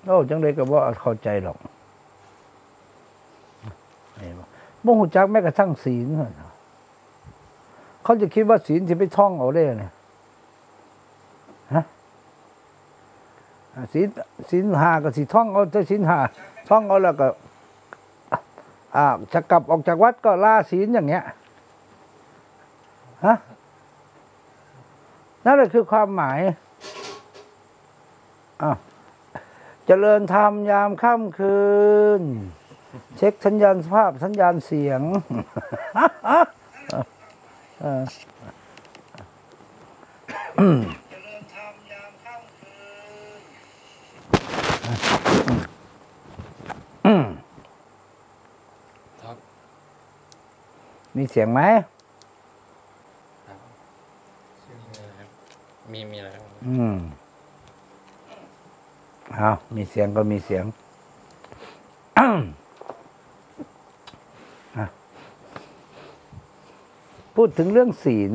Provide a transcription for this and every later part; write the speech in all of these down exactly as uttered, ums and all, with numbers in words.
โอ้จังเลยก็บ่เข้าใจหรอกบ่ฮู้จักแม้กระทั่งศีลเขาจะคิดว่าศีลสิไปท่องเอาได้เนี่ยฮะศีลศีลห้าก็สิท่องเอาแต่ศีลห้าท่องเอาแล้วก็อ่าจะกลับออกจากวัดก็ลาศีลอย่างเงี้ยฮะนั่นแหละคือความหมายอ่ะเจริญธรรมยามค่ำคืนเช็คสัญญาณภาพสัญญาณเสียงมีเสียงไหมมีมีอะไรอืมเอามีเสียงก็มีเสียงพูดถึงเรื่องศีล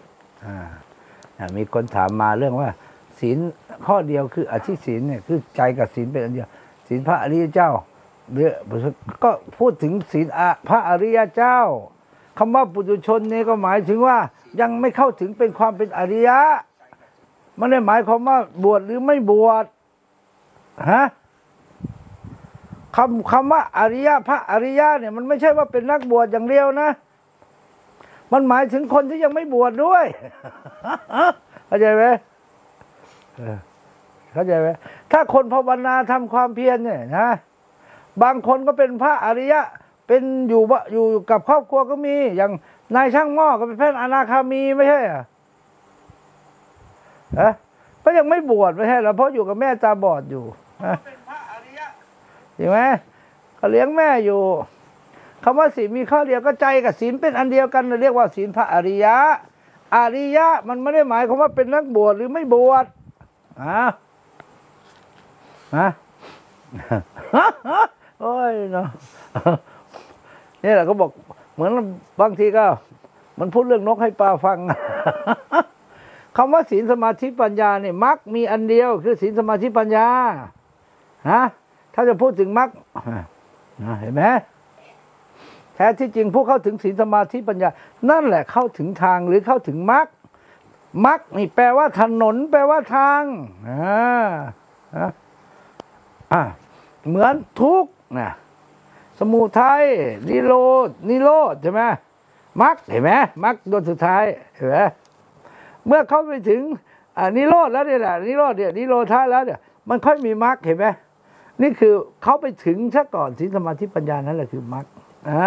มีคนถามมาเรื่องว่าศีลข้อเดียวคืออธิศีลเนี่ยคือใจกับศีลเป็นอันเดียวศีลพระอริยเจ้าเรื่องก็พูดถึงศีลพระอริยเจ้าคำว่าปุถุชนนี่ก็หมายถึงว่ายังไม่เข้าถึงเป็นความเป็นอริยะมันได้หมายความว่าบวชหรือไม่บวชฮะคำคำว่าอริยะพระอริยะเนี่ยมันไม่ใช่ว่าเป็นนักบวชอย่างเดียวนะมันหมายถึงคนที่ยังไม่บวชด้วยเข้าใจไหมเข้าใจไหมถ้าคนภาวนาทำความเพียรเนี่ยนะบางคนก็เป็นพระอริยะเป็นอยู่อยู่กับครอบครัวก็มีอย่างนายช่างหม้อก็เป็นพระอนาคามีไม่ใช่อ่ะฮะก็ยังไม่บวชไม่ใช่หรอเพราะอยู่กับแม่ตาบอดอยู่เป็นพระอริยะใช่ไหมเขาเลี้ยงแม่อยู่คำว่าศีลมีข้อเดียวก็ใจกับศีลเป็นอันเดียวกันเรียกว่าศีลพระอริยะอริยะมันไม่ได้หมายความว่าเป็นนักบวชหรือไม่บวชอ่ะฮะโอ้ยเนาะนี่แหละเขาบอกเหมือนบางทีก็มันพูดเรื่องนกให้ปลาฟังคำว่าศีลสมาธิปัญญาเนี่ยมรรคมีอันเดียวคือศีลสมาธิปัญญาฮะถ้าจะพูดถึงมรรคเห็นไหมแท้ที่จริงผู้เข้าถึงศีลสมาธิปัญญานั่นแหละเข้าถึงทางหรือเข้าถึงมรรคมรรคนี่แปลว่าถนนแปลว่าทางอ่าอ่าเหมือนทุกข์นะสมุทัยนิโรธนิโรธใช่ไหมมรรคเห็นไหมมรรคตัวสุดท้ายเห็นไหมเมื่อเข้าไปถึงนิโรธแล้วเนี่ยแหละนิโรธเนี่ยนิโรธาแล้วเนี่ยมันค่อยมีมรรคเห็นไหมนี่คือเขาไปถึงซะก่อนศีลสมาธิปัญญานั่นแหละคือมรรคอ่า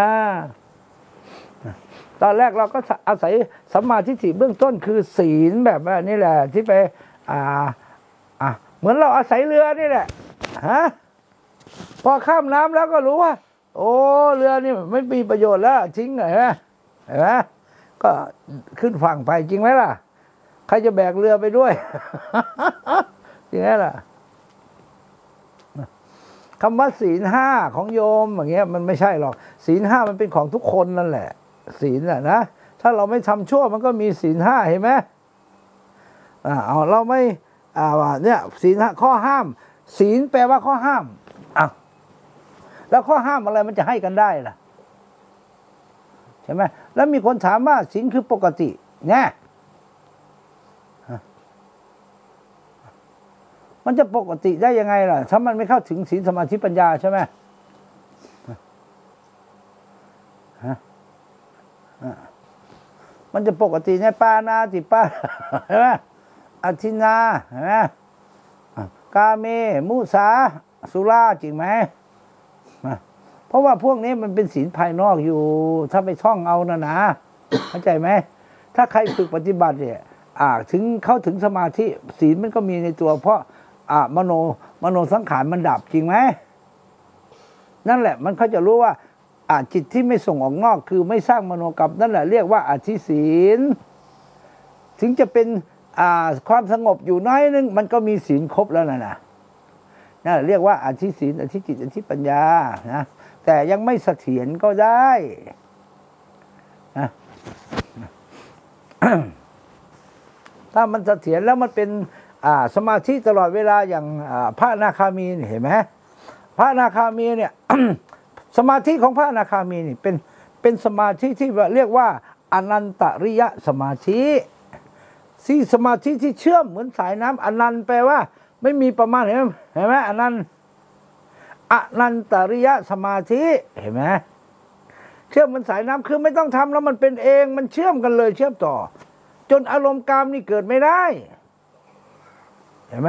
ตอนแรกเราก็อาศัยสัมมาทิฏฐิเบื้องต้นคือศีลแบบนี้แหละที่ไปอ่าอ่าเหมือนเราอาศัยเรือนี่แหละฮะพอข้ามน้ำแล้วก็รู้ว่าโอ้เรือนี่ไม่มีประโยชน์แล้วทิ้งเห็นไหมเห็นไหมก็ขึ้นฝั่งไปจริงไหมล่ะใครจะแบกเรือไปด้วยจริงไหมล่ะคำว่าศีลห้าของโยมอย่างเงี้ยมันไม่ใช่หรอกศีลห้ามันเป็นของทุกคนนั่นแหละศีลน่ะนะถ้าเราไม่ทำชั่วมันก็มีศีลห้าเห็นไหมอ่าเอาเราไม่อ่าว่าเนี่ยศีลห้าข้อห้ามศีลแปลว่าข้อห้ามอ่ะแล้วข้อห้ามอะไรมันจะให้กันได้ล่ะใช่ไหมแล้วมีคนถามว่าศีลคือปกติเนี่ยมันจะปกติได้ยังไงล่ะถ้ามันไม่เข้าถึงศีลสมาธิปัญญาใช่ไหมมันจะปกติเนี่ยปานาติปาใช่ไหมอธินาใช่ไหมกาเมมุสาสุราจริงไหมเพราะว่าพวกนี้มันเป็นศีลภายนอกอยู่ถ้าไปท่องเอานะนะเข้าใจไหมถ้าใครฝึกปฏิบัติเนี่ยอ่าถึงเข้าถึงสมาธิศีลมันก็มีในตัวเพราะอ่ามโนมโนสังขารมันดับจริงไหมนั่นแหละมันเขาจะรู้ว่าอ่าจิตที่ไม่ส่งออกนอกคือไม่สร้างมโนกรรมนั่นแหละเรียกว่าอธิศีลถึงจะเป็นอ่าความสงบอยู่น้อยนึงมันก็มีศีลครบแล้วนะนะนั่นเรียกว่าอธิศีลอธิจิตอธิปัญญานะแต่ยังไม่เสถียรก็ได้นะถ้ามันเสถียรแล้วมันเป็นอ่าสมาธิตลอดเวลาอย่างพระอนาคามีเห็นไหมพระอนาคามีเนี่ย สมาธิของพระอนาคามีนี่เป็นเป็นสมาธิที่เรียกว่าอนันตริยสมาธิที่สมาธิที่เชื่อมเหมือนสายน้ำอนันต์แปลว่าไม่มีประมาณเห็นไหมเห็นไหมอนันต์อนันตริยสมาธิเห็นไหมเชื่อมเหมือนสายน้ำคือไม่ต้องทำแล้วมันเป็นเองมันเชื่อมกันเลยเชื่อมต่อจนอารมณ์กามนี่เกิดไม่ได้เห็นไหม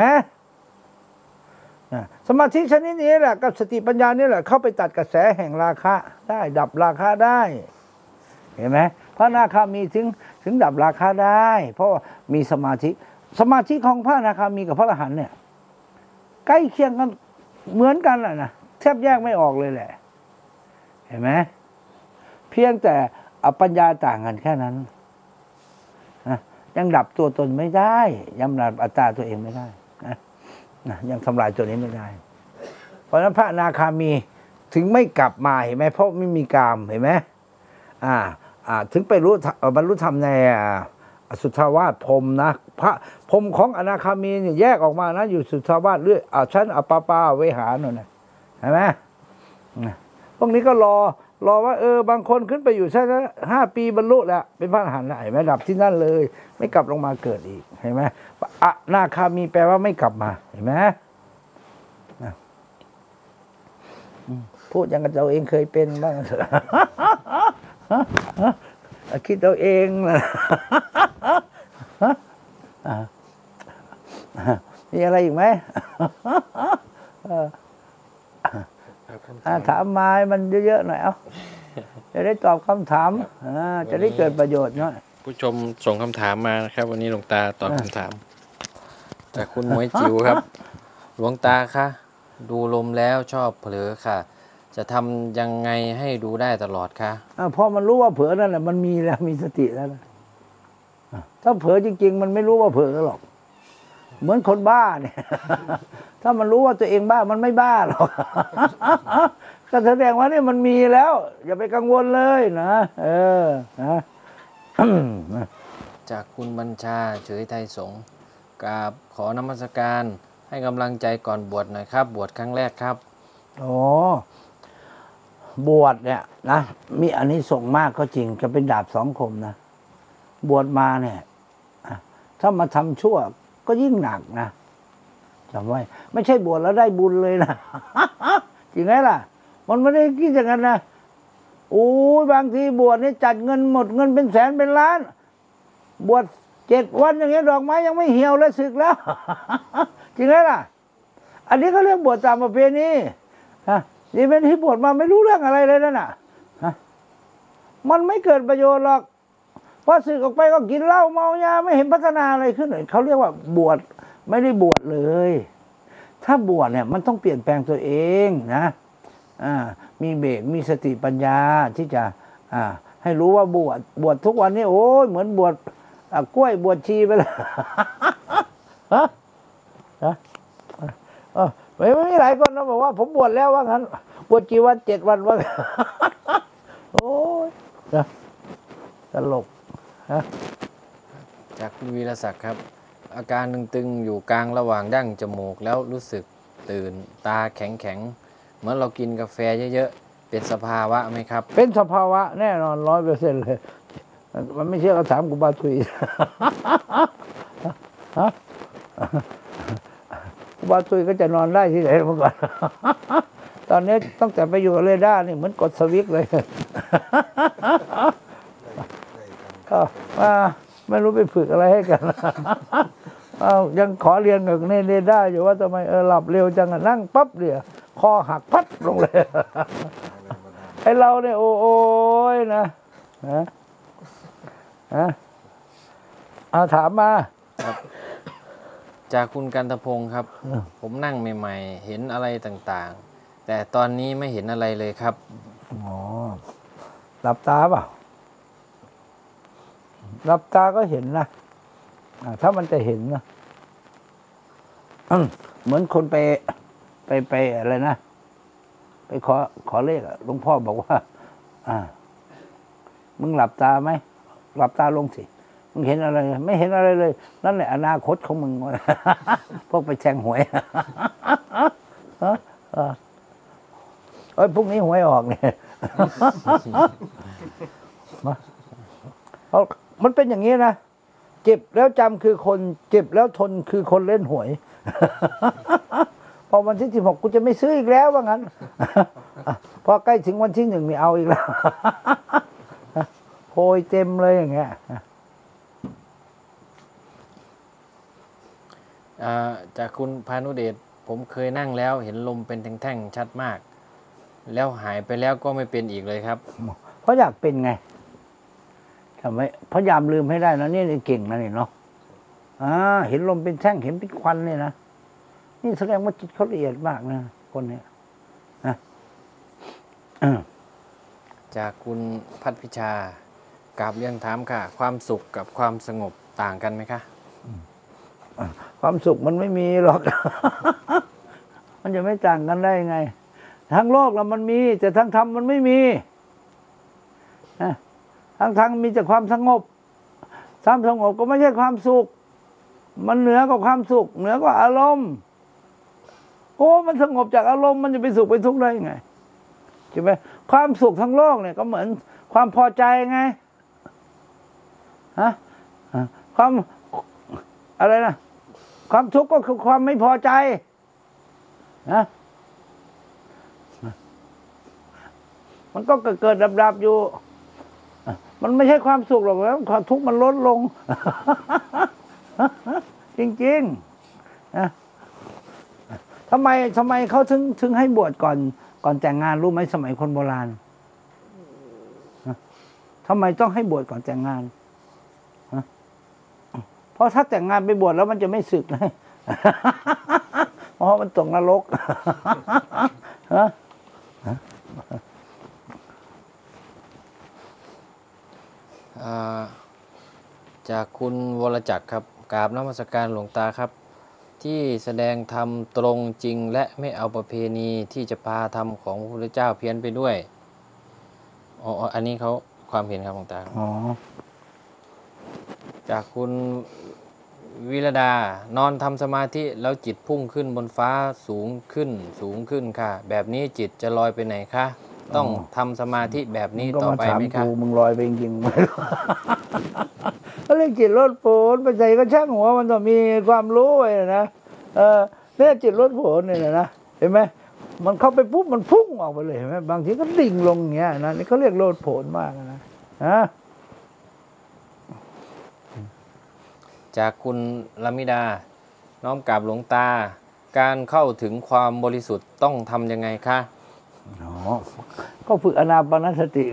สมาธิชนิดนี้แหละกับสติปัญญานี่แหละเข้าไปตัดกระแสแห่งราคะได้ดับราคะได้เห็นไหมพระอนาคามีถึงถึงดับราคะได้ เพราะมีสมาธิสมาธิของพระอนาคามีกับพระอรหันต์เนี่ยใกล้เคียงกันเหมือนกันแหละนะแทบแยกไม่ออกเลยแหละเห็นไหมเพียงแต่ปัญญาต่างกันแค่นั้นนะยังดับตัวตนไม่ได้ยังดับอัตตาตัวเองไม่ได้นะนะยังทำลายตัวนี้ไม่ได้เพราะฉะนั้นพระอนาคามีถึงไม่กลับมาเห็นไหมเพราะไม่มีกามเห็นไหมอ่าอ่าถึงไปรู้บรรลุธรรมในสุทธาวาสพรหมนะพระพรหมของอนาคามีเนี่ยแยกออกมานะอยู่สุทธาวาสเรื่อยอ่าชั้นอปปาเวหาโน่นนะเห็นไหมพวกนี้ก็รอรอว่าเออบางคนขึ้นไปอยู่ชั้นห้าปีบรรลุแล้วเป็นพระอรหันต์แล้วเห็นไหมดับที่นั่นเลยไม่กลับลงมาเกิดอีกเห็นไหมอนาคามีแปลว่าไม่กลับมาเห็นไหมพูดอย่างกับเราเองเคยเป็นบ้างเถอะคิดเอาเองนะมีอะไรอีกไหมถามมาให้มันเยอะๆหน่อยเอ้าจะได้ตอบคำถามจะได้เกิดประโยชน์เนาะผู้ชมส่งคำถามมานะครับวันนี้หลวงตาตอบคำถามจากคุณหมวยจิ๋วครับหลวงตาคะดูลมแล้วชอบเผลอค่ะจะทำยังไงให้ดูได้ตลอดคะพอมันรู้ว่าเผลอนั่นแหละมันมีแล้วมีสติแล้วนะถ้าเผลอจริงๆมันไม่รู้ว่าเผลอหรอกเหมือนคนบ้าเนี่ยถ้ามันรู้ว่าตัวเองบ้ามันไม่บ้าหรอกก็แสดงว่านี่มันมีแล้วอย่าไปกังวลเลยนะเออนะจากคุณบัญชาเฉยไทยสงฆ์กราบขอนมัสการให้กำลังใจก่อนบวชหน่อยครับบวชครั้งแรกครับโอ้บวชเนี่ยนะมีอันนี้ส่งมากก็จริงจะเป็นดาบสองคมนะบวชมาเนี่ยถ้ามาทำชั่วก็ยิ่งหนักนะจำไว้ไม่ใช่บวชแล้วได้บุญเลยนะจริงไหมล่ะมันไม่ได้คิดอย่างนั้นนะโอ้ยบางทีบวชนี่จัดเงินหมดเงินเป็นแสนเป็นล้านบวชเจ็ดวันอย่างเงี้ยดอกไม้ยังไม่เหี่ยวเลยสึกแล้วจริงไหมล่ะอันนี้ก็เรื่องบวชตามประเพณีฮะนี่เป็นที่บวชมาไม่รู้เรื่องอะไรเลยนั่นน่ะฮะมันไม่เกิดประโยชน์หรอกพอสึกออกไปก็กินเหล้าเมายาไม่เห็นพัฒนาอะไรขึ้นเลยเขาเรียกว่าบวชไม่ได้บวชเลยถ้าบวชเนี่ยมันต้องเปลี่ยนแปลงตัวเองนะอ่ามีเบรกมีสติปัญญาที่จะอ่าให้รู้ว่าบวชบวชทุกวันนี้โอ้ยเหมือนบวชกล้วยบวชชีไปเลยฮะฮะเออไม่ไม่มีหลายคนนะบอกว่าผมบวชแล้วว่างั้นบวชกี่วันเจ็ดวันว่าโอ้ยนะตลกฮะจากคุณวีรศักดิ์ครับอาการตึงๆอยู่กลางระหว่างดั้งจมูกแล้วรู้สึกตื่นตาแข็งๆเหมือนเรากินกาแฟเยอะๆเป็นสภาวะไหมครับเป็นสภาวะแน่นอนร้อยเปอร์เซ็นต์เลยมันไม่เชื่อก็ถามกูบาทุยฮะกูบาทุยก็จะนอนได้ที่ไหนเมื่อก่อนตอนนี้ต้องแต่ไปอยู่กับเรดาร์นี่เหมือนกดสวิตช์เลยก็มาไม่รู้ไปฝึกอะไรให้กันเอายังขอเรียนกับเรดาร์อยู่ว่าทำไมเออหลับเร็วจังนั่งปั๊บเดี๋ยวคอหักพัดลงเลยไอเราเนี่ยโอ้ยนะฮะฮะเอาถามมาจากคุณกันตพงศ์ครับผมนั่งใหม่ๆเห็นอะไรต่างๆแต่ตอนนี้ไม่เห็นอะไรเลยครับอ๋อหลับตาเปล่าหลับตาก็เห็นนะถ้ามันจะเห็นนะเหมือนคนไปไปไปอะไรนะไปขอขอเลขหลวงพ่อบอกว่าอ่ามึงหลับตาไหมหลับตาลงสิมึงเห็นอะไรไม่เห็นอะไรเลยนั่นแหละอนาคตของมึง พวกไปแทงหวยเอ้ยพรุ่งนี้หวยออกเนี่ยมันเป็นอย่างนี้นะเจ็บแล้วจำคือคนเจ็บแล้วทนคือคนเล่นหวยพอวันที่สิบหกกูจะไม่ซื้ออีกแล้วว่างั้นพอใกล้ถึงวันที่หนึ่งนี่เอาอีกแล้วโพยเต็มเลยอย่างเงี้ยจากคุณพานุเดชผมเคยนั่งแล้วเห็นลมเป็นแท่งๆชัดมากแล้วหายไปแล้วก็ไม่เป็นอีกเลยครับเพราะอยากเป็นไงทำไมพยายามลืมให้ได้นะนี่เก่งนะนี่เนาะอ่าเห็นลมเป็นแท่งเห็นเป็นควันเลยนะนี่แสดงว่าจิตเขาละเอียดมากนะคนเนี้ยนะจากคุณพัฒพิชากราบเรียนถามค่ะความสุขกับความสงบต่างกันไหมคะความสุขมันไม่มีหรอก มันจะไม่ต่างกันได้ไงทั้งโลกแล้วมันมีแต่ทั้งธรรมมันไม่มีทั้งธรรมมีแต่ความสงบความสงบก็ไม่ใช่ความสุขมันเหนือกว่าความสุขเหนือกว่าอารมณ์โอ้มันสงบจากอารมณ์มันจะไปสุขไปทุกข์ได้ไงใช่ไหมความสุขทั้งโลกเนี่ยก็เหมือนความพอใจไงฮะความอะไรนะความทุกข์ก็คือความไม่พอใจนะมันก็เกิดๆดับๆอยู่มันไม่ใช่ความสุขหรอกแล้วความทุกข์มันลดลง จริงๆนะทำไมทำไมเขาถึงถึงให้บวชก่อนก่อนแต่งงานรู้ไหมสมัยคนโบราณทำไมต้องให้บวชก่อนแต่งงานเพราะถ้าแต่งงานไปบวชแล้วมันจะไม่สึกเลยเพราะมันตกนรกจากคุณวรจักรครับกราบนมัสการหลวงตาครับที่แสดงธรรมตรงจริงและไม่เอาประเพณีที่จะพาธรรมของพระพุทธเจ้าเพี้ยนไปด้วยอ๋ออันนี้เขาความเห็นครับหลวงตาอ๋อจากคุณวิรดานอนทำสมาธิแล้วจิตพุ่งขึ้นบนฟ้าสูงขึ้นสูงขึ้นค่ะแบบนี้จิตจะลอยไปไหนคะต้องทำสมาธิแบบนี้ต่อไปไหมคะมึงลอยไปจริงๆเขาเรียกจิตลดโผล่ไปใจก็ช่างหัวมันต้องมีความรู้ไว้นะเออเนี่ยจิตลดโผล่เนี่ยนะเห็นไหมมันเข้าไปปุ๊บมันพุ่งออกไปเลยเห็นไหมบางทีก็ดิ่งลงอย่างเงี้ยนะนี่เขาเรียกลดโผล่มากนะฮะจากคุณลมิดาน้อมกราบหลวงตาการเข้าถึงความบริสุทธิ์ต้องทำยังไงคะอ๋อก็ฝึกอนาปานสติ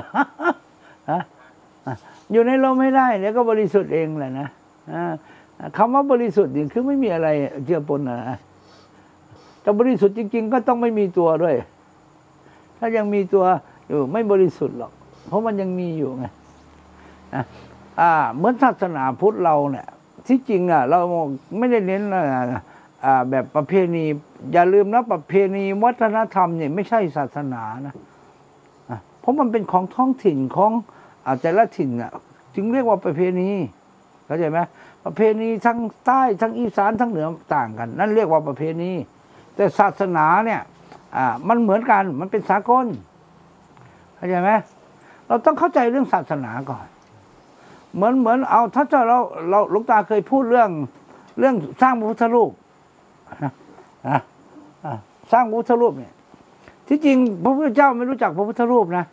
อยู่ในลมไม่ได้เดี๋ยวก็บริสุทธิ์เองแหละนะคำว่าบริสุทธิ์นี่คือไม่มีอะไรเจือปนนะแต่บริสุทธิ์จริงๆก็ต้องไม่มีตัวด้วยถ้ายังมีตัวอยู่ไม่บริสุทธิ์หรอกเพราะมันยังมีอยู่ไงอ่าเหมือนศาสนาพุทธเราเนี่ยที่จริงอ่ะเราไม่ได้เน้นอ่าแบบประเพณีอย่าลืมนะประเพณีวัฒนธรรมเนี่ยไม่ใช่ศาสนานะเพราะมันเป็นของท้องถิ่นของแต่ละถิ่นอ่ะจึงเรียกว่าประเพณีเข้าใจไหมประเพณีทั้งใต้ทั้งอีสานทั้งเหนือต่างกันนั่นเรียกว่าประเพณีแต่ศาสนาเนี่ยอ่ามันเหมือนกันมันเป็นสากลเข้าใจไหมเราต้องเข้าใจเรื่องศาสนาก่อนเหมือนเหมือนเอาถ้าเราเราหลวงตาเคยพูดเรื่องเรื่องสร้างพระพุทธรูปนะสร้างพระพุทธรูปเนี่ยที่จริงพระพุทธเจ้าไม่รู้จักพระพุทธรูปนะ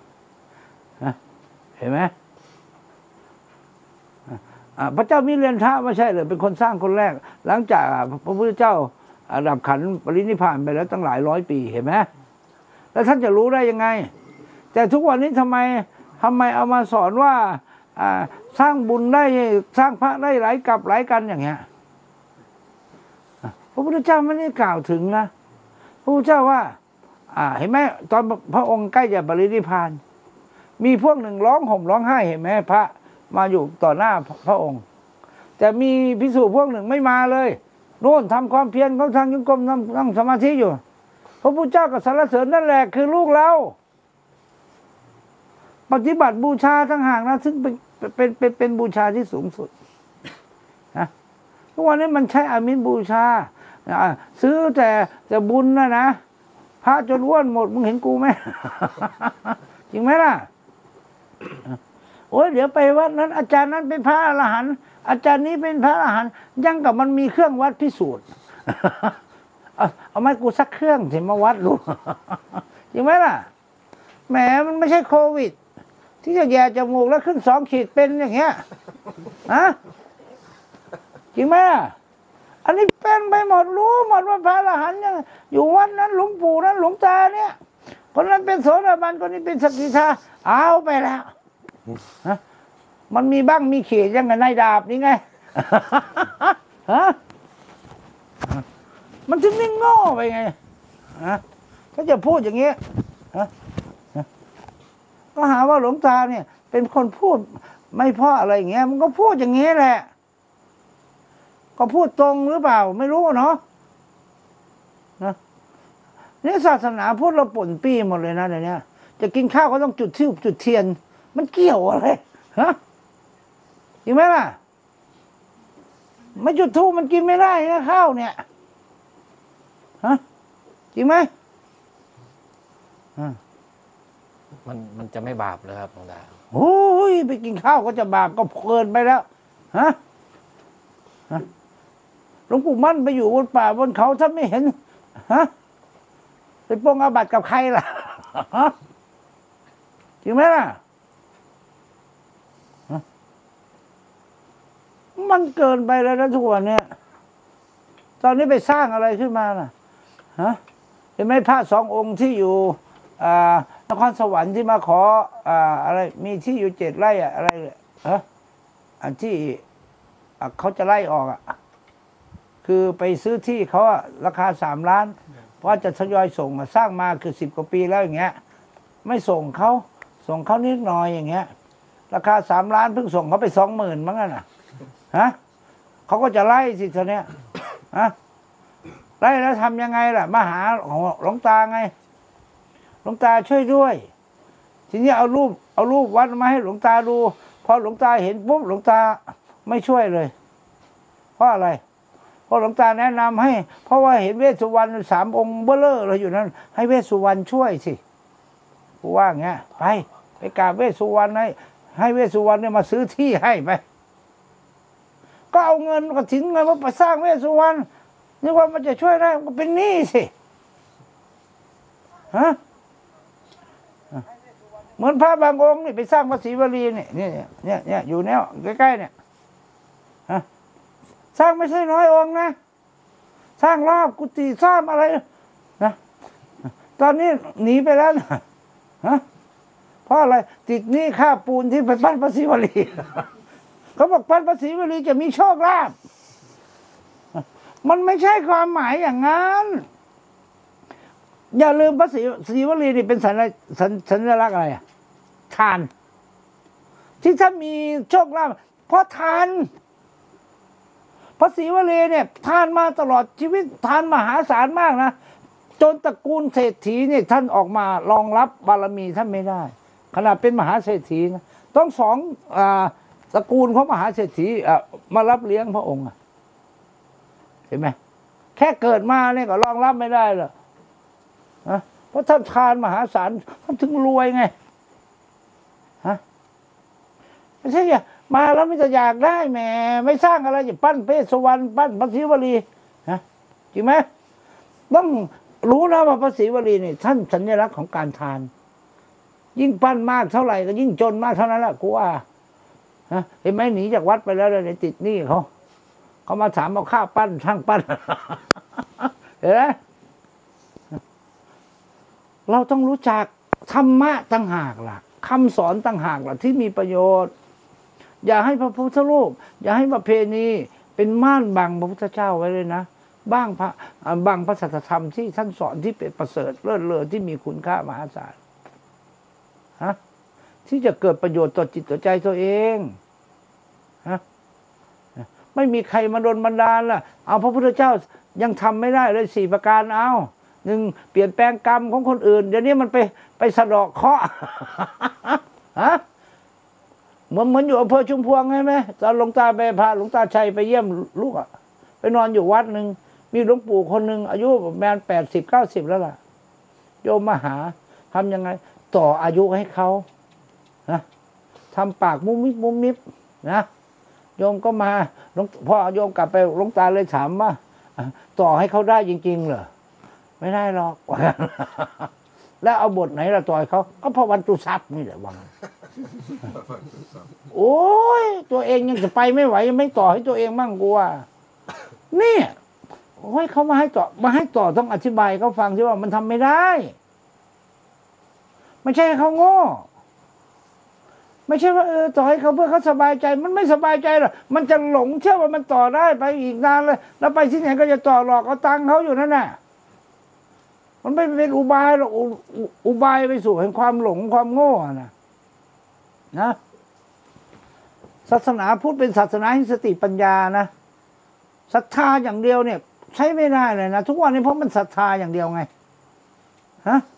เห็นไหมพระเจ้ามิเรนทะไม่ใช่เลยเป็นคนสร้างคนแรกหลังจากพระพุทธเจ้าดับขันปรินิพพานไปแล้วตั้งหลายร้อยปีเห็นไหมแล้วท่านจะรู้ได้ยังไงแต่ทุกวันนี้ทำไมทำไมเอามาสอนว่าสร้างบุญได้สร้างพระได้หลายกับหลายกันอย่างเงี้ยพระพุทธเจ้าไม่ได้กล่าวถึงนะพระพุทธเจ้าว่าเห็นไหมตอนพระองค์ใกล้จะปรินิพพานมีพวกหนึ่งร้องห่มร้องไห้เห็นไหมพระมาอยู่ต่อหน้าพระองค์แต่มีภิกษุพวกหนึ่งไม่มาเลยโน่นทำความเพียรเขาทางยังกรมนั่งสมาธิอยู่พระพุทธเจ้าก็สรรเสริญนั่นแหละคือลูกเราปฏิบัติบูชาทั้งห่างนะซึ่งเป็นเป็นเป็นเป็นบูชาที่สูงสุดนะทุกวันนี้มันใช้อามิสบูชาซื้อแต่แต่บุญนะนะพระจนอ้วนหมดมึงเห็นกูไหม จริงไหมล่ะโอ้ยเดี๋ยวไปวัดนั้นอาจารย์นั้นเป็นพระอรหันต์อาจารย์นี้เป็นพระอรหันต์ยังกับมันมีเครื่องวัดพิสูจน์ เอาเอาไม้กูสักเครื่องถึงมาวัดดู จริงไหมล่ะแหมมันไม่ใช่โควิดที่จะแย่จมูกแล้วขึ้นสองขีดเป็นอย่างเงี้ยฮะจริงไหมล่ะอันนี้เป็นไปหมดรู้หมดว่าพระอรหันต์ยังอยู่วัดนั้นหลวงปู่นั้นหลวงตาเนี่ยคนนั้นเป็นโสดาบันคนนี้เป็นสกิทาเอาไปแล้วฮะมันมีบ้างมีเขตยังไงนายดาบนี่ไง ฮะมันถึงนิ่งโง่ไปไงฮะก็จะพูดอย่างเงี้ยฮะก็หาว่าหลวงตาเนี่ยเป็นคนพูดไม่เพราะอะไรอย่างเงี้ยมันก็พูดอย่างเงี้ยแหละก็พูดตรงหรือเปล่าไม่รู้เนาะนะนี่ศาสนาพูดเราป่นปี้หมดเลยนะเดี๋ยวนี้จะกินข้าวก็ต้องจุดธูปจุดเทียนมันเกี่ยวอะไรฮะจริงไหมล่ะไม่จุดธูปมันกินไม่ได้นะข้าวเนี่ยฮะจริงไหมมันมันจะไม่บาปเลยครับหลวงตาโอ้ยไปกินข้าวก็จะบาปก็เพลินไปแล้วฮะหลวงปู่มั่นไปอยู่บนป่าบนเขาถ้าไม่เห็นฮะไปปรงอาบัติกับใครล่ะฮะจริงไหมล่ะมันเกินไปแล้วนะทุกวันเนี่ยตอนนี้ไปสร้างอะไรขึ้นมาน่ะฮะเห็นไหมพระสององค์ที่อยู่อ่านครสวรรค์ที่มาขออ่าอะไรมีที่อยู่เจ็ดไร่อะอะไรฮะอันที่เขาจะไล่ออกอ่ะคือไปซื้อที่เขาอะราคาสามล้านเพราะจะทยอยส่งมาสร้างมาคือสิบกว่าปีแล้วอย่างเงี้ยไม่ส่งเขาส่งเขานิดหน่อยอย่างเงี้ยราคาสามล้านเพิ่งส่งเขาไปสองหมื่นมั้งน่ะฮะเขาก็จะไล่สิทีเนี้ยฮะไล่แล้วทำยังไงล่ะมาหาหลวงตาไงหลวงตาช่วยด้วยทีนี้เอารูปเอารูปวัดมาให้หลวงตาดูพอหลวงตาเห็นปุ๊บหลวงตาไม่ช่วยเลยเพราะอะไรเพราะหลวงตาแนะนำให้เพราะว่าเห็นเวสสุวรรณสามองค์เบ้อเร่อเลยอยู่นั้นให้เวสสุวรรณช่วยสิกูว่าอย่างเงี้ยไปไปกราบเวสสุวรรณให้ให้เวสสุวรรณเนี่ยมาซื้อที่ให้ไปก็เอาเงินกฐินเงินมาไปสร้างเวสสุวรรณนึกว่ามันจะช่วยได้มันเป็นหนี้สิฮะเหมือนพระบางองค์นี่ไปสร้างพระศรีวลีเนี่ยเนี่ยเนี่ยเนี่ยอยู่แนวใกล้ๆเนี่ยฮะสร้างไม่ใช่น้อยองค์นะสร้างรอบกุฏิสร้างอะไรนะตอนนี้หนีไปแล้วนะฮะเพราะอะไรติดหนี้ค่าปูนที่ไปปั้นพระศรีวลี เขาบอกปั้นพระศรีวลีจะมีโชคลาภมันไม่ใช่ความหมายอย่างนั้นอย่าลืมพระศรีศรีวลีนี่เป็นสัญสัญลักษณ์อะไรอ่ะทานที่ถ้ามีโชคลาภเพราะทานพระศรีวลีเนี่ยทานมาตลอดชีวิตทานมหาศาลมากนะจนตระกูลเศรษฐีเนี่ยท่านออกมารองรับบารมีท่านไม่ได้ขนาดเป็นมหาเศรษฐีนะต้องสองอ่าตระกูลของมหาเศรษฐีอ่ะมารับเลี้ยงพระองค์เห็นไหมแค่เกิดมาเนี่ยก็รองรับไม่ได้หรอกนะเพราะท่านทานมหาศาลท่านถึงรวยไงฮะไม่ใช่อย่ามาแล้วไม่จะอยากได้แหมไม่สร้างอะไรจะปั้นเพชรสวรรณปั้นพระศรีวลีฮะจริงไหมต้องรู้นะว่าพระศรีวลีนี่ท่านสัญลักษณ์ของการทานยิ่งปั้นมากเท่าไหร่ก็ยิ่งจนมากเท่านั้นแหละกูว่าฮะเห็นไหมหนีจากวัดไปแล้วเลยติดหนี้เขาเขามาถามเอาค่าปั้นช่างปั้นเห็นไหมเราต้องรู้จักธรรมะต่างหากล่ะคำสอนต่างหากล่ะที่มีประโยชน์อย่าให้พระพุทธรูปอย่าให้ประเพณีเป็นม่านบังพระพุทธเจ้าไว้เลยนะบ้างพระบังพระสัจธรรมที่ท่านสอนที่เป็นประเสริฐเลิศเลอที่มีคุณค่ามหาศาลฮะที่จะเกิดประโยชน์ต่อจิตต่อใจตัวเองฮะไม่มีใครมาดลบันดาลล่ะเอาพระพุทธเจ้ายังทำไม่ได้เลยสี่ประการเอาหนึ่งเปลี่ยนแปลงกรรมของคนอื่นเดี๋ยวนี้มันไปไปสะดอกเคราะห์ฮะเหมือนเหมือนอยู่อำเภอชุมพวงใช่ไหมตอนหลวงตาไปพาหลวงตาชัยไปเยี่ยมลูกอ่ะไปนอนอยู่วัดหนึ่งมีหลวงปู่คนหนึ่งอายุประมาณแปดสิบเก้าสิบแล้วล่ะโยมมาหาทำยังไงต่ออายุให้เขานะทำปากมุ้มมิบมุ้มมิบนะโยมก็มาหลวงพ่อโยมกลับไปหลวงตาเลยถามว่าต่อให้เขาได้จริงๆเหรอไม่ได้หรอก แล้วเอาบทไหนละต่อยเขาก็พระวันตุทรัพย์นี่แหละวัง โอ้ยตัวเองยังจะไปไม่ไหวยังไม่ต่อให้ตัวเองมั่งกูว่านี่โอ้ยเขามาให้ต่อมาให้ต่อต้องอธิบายเขาฟังที่ว่ามันทำไม่ได้ไม่ใช่เขาโง่ไม่ใช่ว่าเออต่อให้เขาเพื่อเขาสบายใจมันไม่สบายใจหรอกมันจะหลงเชื่อว่ามันต่อได้ไปอีกนานเลยแล้วไปที่ไหนก็จะต่อหลอกเอาตังค์เขาอยู่นั่นน่ะมันไม่เป็นอุบายหรอกอุบายไปสู่แห่งความหลงความโง่นะนะศาสนาพุทธเป็นศาสนาแห่งสติปัญญานะศรัทธาอย่างเดียวเนี่ยใช้ไม่ได้เลยนะทุกวันนี้เพราะมันศรัทธาอย่างเดียวไงฮะ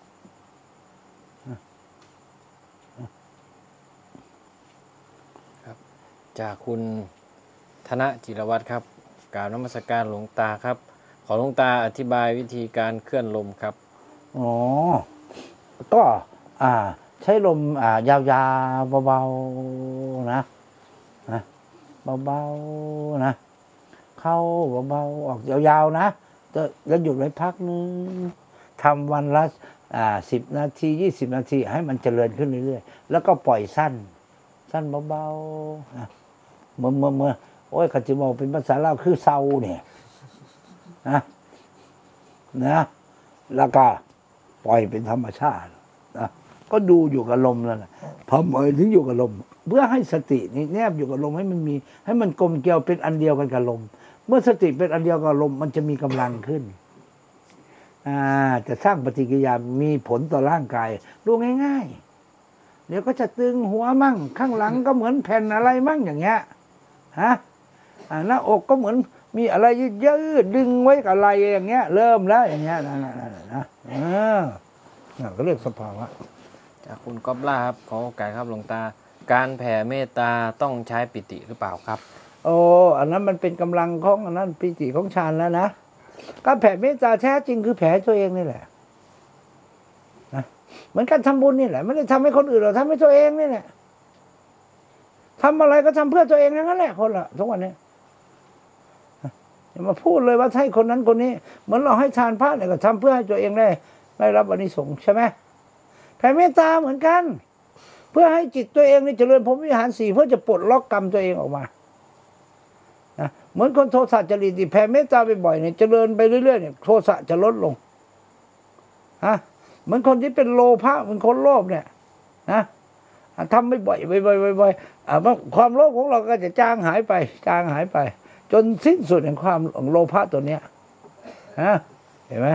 ครับจากคุณธนจิรวัตรครับกราบนมัสการหลวงตาครับขอหลวงตาอธิบายวิธีการเคลื่อนลมครับอ๋อก็อ่าใช้ลมอ่ายาวๆเบาๆนะนะเบาๆนะเข้าเบาๆออกยาวๆนะแล้วหยุดไว้พักนึงทำวันละอ่าสิบนาทียี่สิบนาทีให้มันเจริญขึ้นเรื่อยๆแล้วก็ปล่อยสั้นสั้นเบาๆนะเมื่อเมื่อเมื่อโอ้ยขัดจิบอกเป็นภาษาลาวคือเศร้าเนี่ยนะนะแล้วก็ปล่อยเป็นธรรมชาตินะก็ดูอยู่กับลมนั่นแหละพอปล่อยถึงอยู่กับลมเพื่อให้สตินี่แนบอยู่กับลมให้มันมีให้มันกลมเกลียวเป็นอันเดียวกันกับลมเมื่อสติเป็นอันเดียวกับลมมันจะมีกำลังขึ้นอ่าจะสร้างปฏิกิริยามีผลต่อร่างกายดูง่ายๆเดี๋ยวก็จะตึงหัวมั่งข้างหลังก็เหมือนแผ่นอะไรมั่งอย่างเงี้ยฮะอ่าหน้าอกก็เหมือนมีอะไรยืดดึงไว้กับอะไรอย่างเงี้ยเริ่มแล้วอย่างเงี้ยนะนะนะเออก็เรียกสภาวะจากคุณก๊อฟล่าครับขอโอกาสครับหลวงตาการแผ่เมตตาต้องใช้ปิติหรือเปล่าครับโอ้อันนั้นมันเป็นกำลังของอันนั้นปิติของฌานแล้วนะการแผ่เมตตาแท้จริงคือแผ่ตัวเองนี่แหละนะเหมือนการทำบุญนี่แหละไม่ได้ทำให้คนอื่นหรอกทำให้ตัวเองนี่แหละทำอะไรก็ทำเพื่อตัวเองนั่นแหละคนละทุกวันนี้อย่ามาพูดเลยว่าให้คนนั้นคนนี้เหมือนเราให้ทานพระเนี่ยก็ทำเพื่อให้ตัวเองได้ได้รับอานิสงส์ใช่ไหมแผ่เมตตาเหมือนกันเพื่อให้จิตตัวเองนี่เจริญพรหมวิหารสี่เพื่อจะปลดล็อกกรรมตัวเองออกมานะเหมือนคนโทสะจริตที่แผ่เมตตาบ่อยๆเนี่ยเจริญไปเรื่อยๆเนี่ยโทสะจะลดลงฮะเหมือนคนที่เป็นโลภะเหมือนคนโลภเนี่ยนะทำบ่อยๆบ่อยๆบ่อยๆความโลภของเราก็จะจางหายไปจางหายไปจนสิ้นสุดแห่งความโลภะตัวเนี้ยฮะเห็นไหม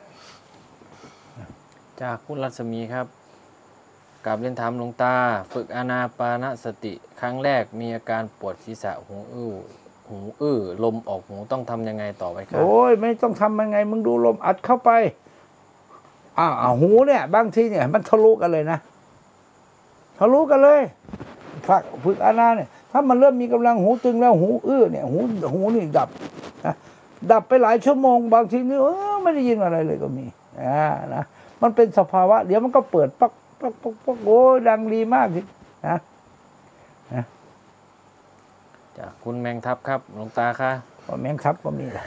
จากคุณรัศมีครับกราบเรียนถามหลวงตาฝึกอานาปานสติครั้งแรกมีอาการปวดศีรษะหูอื้อหูอื้อลมออกหูต้องทำยังไงต่อไปครับโอ้ยไม่ต้องทำยังไงมึงดูลมอัดเข้าไปอ้าวหูเนี่ยบางทีเนี่ยมันทะลุกันเลยนะทะลุกันเลยฝึกฝึกอานาเนี่ยถ้ามันเริ่มมีกำลังหูตึงแล้วหูอื้อเนี่ยหูหูนี่ดับนะดับไปหลายชั่วโมงบางทีนี่เออไม่ได้ยินอะไรเลยก็มีอ่านะมันเป็นสภาวะเดี๋ยวมันก็เปิดปักปักปักปักโอ้ดังดีมากทีนะนะจากคุณแมงทับครับหลวงตาค่ะแมงทับก็มีแหละ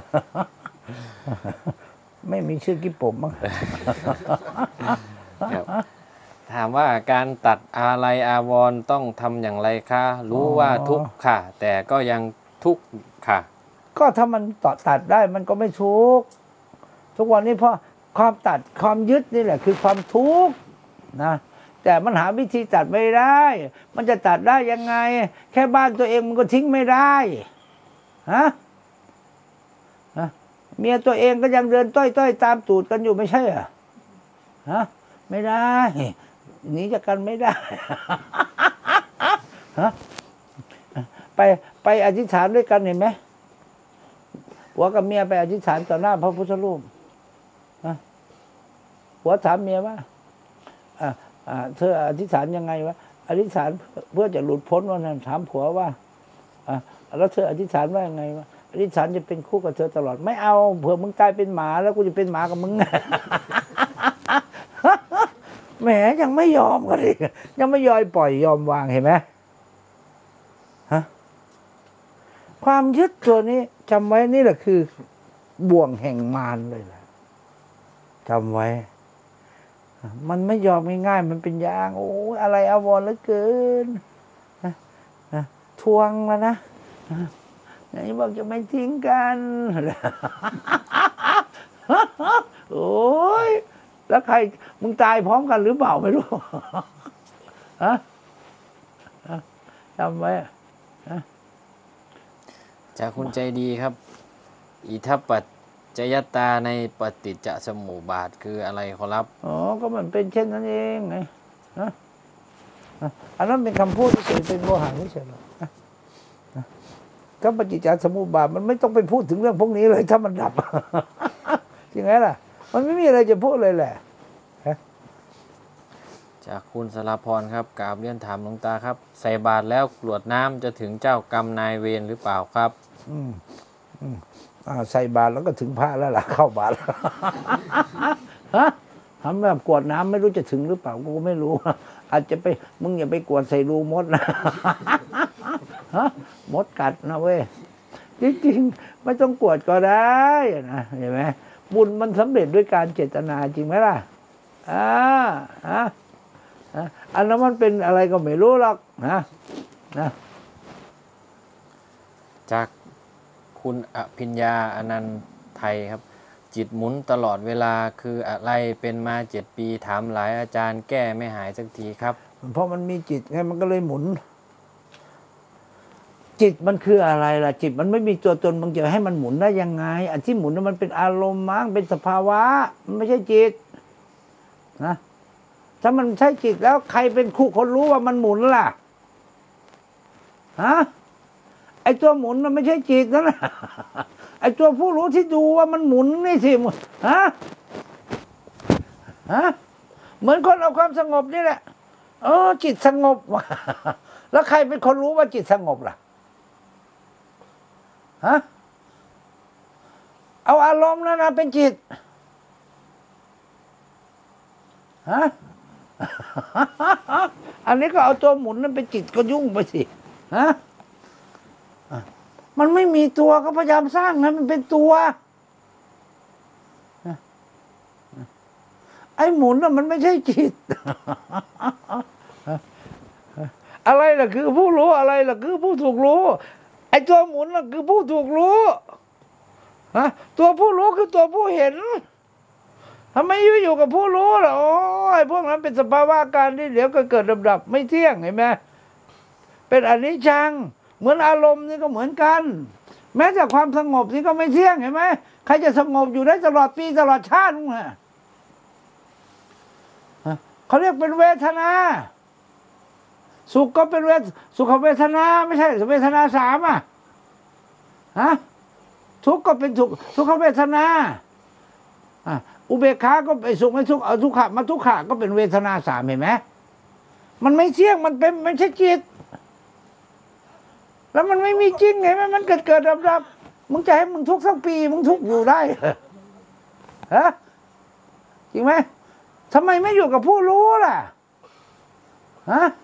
ไม่มีชื่อกิ๊บผมมั้งถามว่าการตัดอาลัยอาวรณ์ต้องทำอย่างไรคะรู้ว่าทุกข์ค่ะแต่ก็ยังทุกข์ค่ะก็ถ้ามันตัดตัดได้มันก็ไม่ทุกข์ทุกวันนี้เพราะความตัดความยึดนี่แหละคือความทุกข์นะแต่มันหาวิธีตัดไม่ได้มันจะตัดได้ยังไงแค่บ้านตัวเองมันก็ทิ้งไม่ได้ฮะเมียตัวเองก็ยังเดินต้อยๆตามตูดกันอยู่ไม่ใช่เหรอฮะไม่ได้หนีจากกันไม่ได้ฮะไปไปอธิษฐานด้วยกันเห็นไหมผัวกับเมียไปอธิษฐานต่อหน้าพระพุทธรูปนะผัวถามเมียว่าอ่าอ่าเธออธิษฐานยังไงวะอธิษฐานเพื่อจะหลุดพ้นว่านั้นถามผัวว่าอ่ะแล้วเธออธิษฐานว่ายังไงวะอธิษฐานจะเป็นคู่กับเธอตลอดไม่เอาเผื่อมึงตายเป็นหมาแล้วกูจะเป็นหมากับมึง แหมยังไม่ยอมกันเลยยังไม่ยอมปล่อยยอมวางเห็นไหมฮะความยึดตัวนี้จำไว้นี่แหละคือบ่วงแห่งมารเลยล่ะจำไว้ มันไม่ยอมง่ายๆมันเป็นยางโอ้อะไรอาวรณ์เหลือเกินนะนะทวงแล้วนะไหนบอกจะไม่ทิ้งกันโอ้ยแล้วใครมึงตายพร้อมกันหรือเปล่าไม่รู้ฮะจำไว้จากคุณใจดีครับ อิทัปปัจจยตาในปฏิจจสมุปบาทคืออะไรครับอ๋อก็มันเป็นเช่นนั้นเองไงนะอันนั้นเป็นคำพูดเฉยเป็นโมหะเฉยก็ปฏิจจสมุปบาทมันไม่ต้องไปพูดถึงเรื่องพวกนี้เลยถ้ามันดับจริงไหมล่ะมันไม่มีอะไรจะพูดเลยแหละจากคุณสารพรครับกราบเรียนถามหลวงตาครับใส่บาตรแล้วกรวดน้ำจะถึงเจ้ากรรมนายเวรหรือเปล่าครับอืมอืมใส่บาตรแล้วก็ถึงพระแล้วล่ะเข้าบาตรฮะทำแบบกวดน้ำไม่รู้จะถึงหรือเปล่ากูไม่รู้อาจจะไปมึงอย่าไปกวดใส่รูมดนะฮะมดกัดนะเว้ยจริงๆไม่ต้องกวดก็ได้นะเห็นไหมบุญมันสำเร็จด้วยการเจตนาจริงไหมล่ะอ่าฮะอันนั้นมันเป็นอะไรก็ไม่รู้หรอกนะนะจากคุณอภิญญาอนันต์ไทยครับจิตหมุนตลอดเวลาคืออะไรเป็นมาเจ็ดปีถามหลายอาจารย์แก้ไม่หายสักทีครับเพราะมันมีจิตไงมันก็เลยหมุนจิตมันคืออะไรล่ะจิตมันไม่มีตัวตนมึงจะให้มันหมุนได้ยังไงอันที่หมุนนั้นมันเป็นอารมณ์มั้งเป็นสภาวะมันไม่ใช่จิตนะถ้ามันใช่จิตแล้วใครเป็นคู่คนรู้ว่ามันหมุนล่ะฮะไอ้ตัวหมุนมันไม่ใช่จิตนั่นแหละไอ้ตัวผู้รู้ที่ดูว่ามันหมุนนี่สิฮะฮะเหมือนคนเอาความสงบนี่แหละเออจิตสงบแล้วใครเป็นคนรู้ว่าจิตสงบล่ะฮะเอาอารมณ์นั่นนะเป็นจิตฮะอันนี้ก็เอาตัวหมุนนั่นเป็นจิตก็ยุ่งไปสิฮะมันไม่มีตัวก็พยายามสร้างให้มันเป็นตัวไอ้หมุนน่ะมันไม่ใช่จิตอะไรล่ะคือผู้รู้อะไรล่ะคือผู้ถูกรู้ไอ้ตัวหมุนน่ะคือผู้ถูกรู้ฮะตัวผู้รู้คือตัวผู้เห็นทำไมอยู่อยู่กับผู้รู้ล่ะโอ้ยพวกนั้นเป็นสภาวะการที่เดี๋ยวก็เกิดดับๆไม่เที่ยงเห็นไหมเป็นอนิจจังเหมือนอารมณ์นี่ก็เหมือนกันแม้แต่ความสงบนี่ก็ไม่เที่ยงเห็นไหมใครจะสงบอยู่ได้ตลอดปีตลอดชาติมั้งฮะเขาเรียกเป็นเวทนาสุขก็เป็นเวทสุขเวทนาไม่ใช่เวทนาสามอ่ะฮะทุกข์ก็เป็นทุกทุกขเวทนาอ่ะอุเบกขาก็ไปสุขไม่ทุกข์เอาทุกขะมาทุกขะก็เป็นเวทนาสามเห็นไหมมันไม่เที่ยงมันเป็นไม่ใช่จิตแล้วมันไม่มีจริงไงมันเกิดเกิดดับดับมึงจะให้มึงทุกข์สักปีมึงทุกข์อยู่ได้ฮะจริงไหมทำไมไม่อยู่กับผู้รู้ล่ะฮะ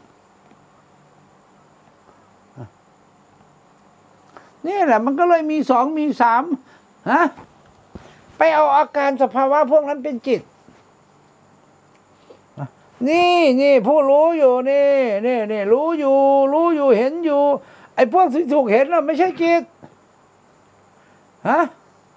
นี่แหละมันก็เลยมีสองมีสามฮะไปเอาอาการสภาวะพวกนั้นเป็นจิตนี่นี่ผู้รู้อยู่นี่นี่นี่รู้อยู่รู้อยู่เห็นอยู่ไอ้พวกที่ถูกเห็นน่ะไม่ใช่จิตฮะ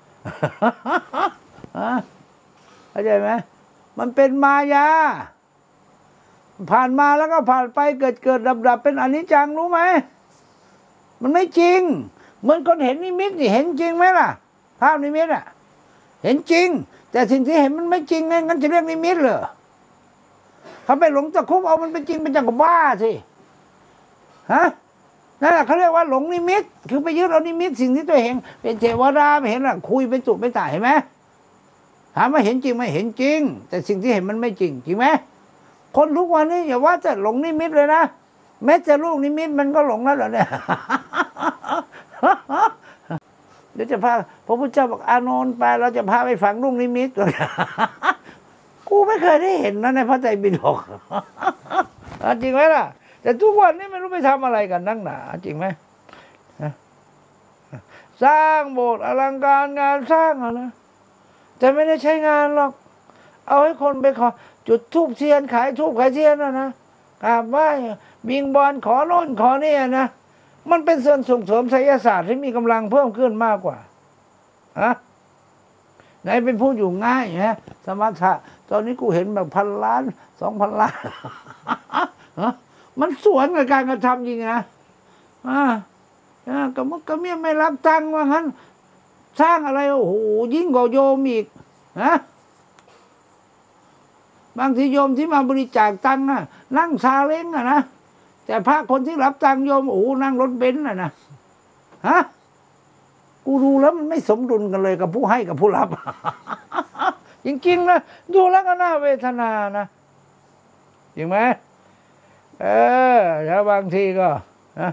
เข้าใจไหมมันเป็นมายาผ่านมาแล้วก็ผ่านไปเกิดเกิดดับดับเป็นอนิจจังรู้ไหมมันไม่จริงเหมือนคนเห็นนิมิตนี่เห็นจริงไหมล่ะภาพนิมิตอ่ะเห็นจริงแต่สิ่งที่เห็นมันไม่จริงไงงั้นจะเรียกนิมิตเหรอเขาไปหลงตะคุบเอามันเป็นจริงเป็นจังกับบ้าสิฮะนั่นแหละเขาเรียกว่าหลงนิมิตคือไปยึดเอานิมิตสิ่งที่ตัวเห็นเป็นเทวดาไม่เห็นหรอกคุยเป็นจุเป็นตาเห็นไหมถามว่าเห็นจริงไหมเห็นจริงแต่สิ่งที่เห็นมันไม่จริงจริงไหมคนทุกวันนี้อย่าว่าแต่หลงนิมิตเลยนะแม้จะลูกนิมิตมันก็หลงแล้วเหรอเนี่ย เดี๋ยวจะพาพระพุทธเจ้าบอกอานนท์ไปเราจะพาไปฝังลูกนิมิต กูไม่เคยได้เห็นนะในพระไตรปิฎก จริงไหมล่ะแต่ทุกวันนี้ไม่รู้ไปทำอะไรกันนั่งหนาจริงไหมสร้างโบสถ์อลังการงานสร้างอะนะแต่ไม่ได้ใช้งานหรอกเอาให้คนไปขอจุดธูปเทียนขายธูปขายเทียนนะนะกราบไหว้บิงบอลขอโน่นขอนี่นะมันเป็นส่วนส่งเสริมไสยศาสตร์ที่มีกำลังเพิ่มขึ้นมากกว่าอะไหนเป็นผู้อยู่ง่ายฮะสมถะตอนนี้กูเห็นแบบพันล้านสองพันล้าน มันสวนกับการกระทำจริงนะอ่าก็มึงก็เมียไม่รับตังค์ว่างั้นสร้างอะไรโอ้โหยิ่งกว่าโยมอีกนะบางทีโยมที่มาบริจาคตังค์นะนั่งซาเล้งอะนะแต่พระคนที่รับตังค์โยมโอ้โหนั่งรถเบนซ์อะนะฮะกูดูแล้วมันไม่สมดุลกันเลยกับผู้ให้กับผู้รับ จริงๆนะดูแล้วก็น่าเวทนานะจริงไหมเออแล้วบางทีก็นะ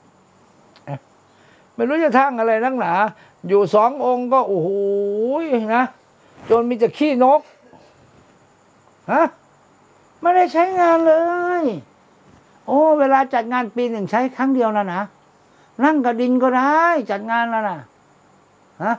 ไม่รู้จะทั้งอะไรนักหนาอยู่สององค์ก็โอ้โหนะจนมีแต่ขี้นกฮะไม่ได้ใช้งานเลยโอ้เวลาจัดงานปีหนึ่งใช้ครั้งเดียวนะนะนั่งกระดินก็ได้จัดงานแล้วนะฮะ